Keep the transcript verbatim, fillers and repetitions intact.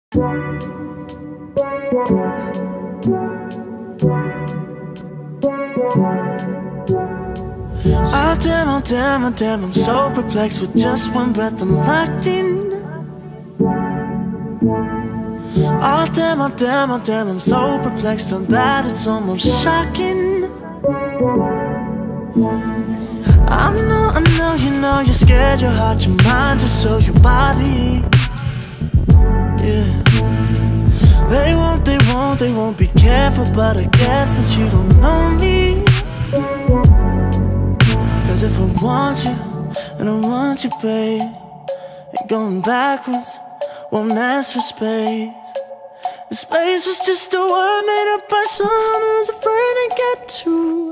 Oh damn, oh damn, oh damn, I'm so perplexed. With just one breath I'm locked in. Oh damn, oh damn, oh damn, I'm so perplexed on that it's almost shocking. I know, I know, you know, you're scared, your heart, your mind, just so your body. Yeah. They won't, they won't, they won't be careful, but I guess that you don't know me. Cause if I want you, and I want you, babe, and going backwards won't ask for space. The space was just a word made up by someone who's afraid to get too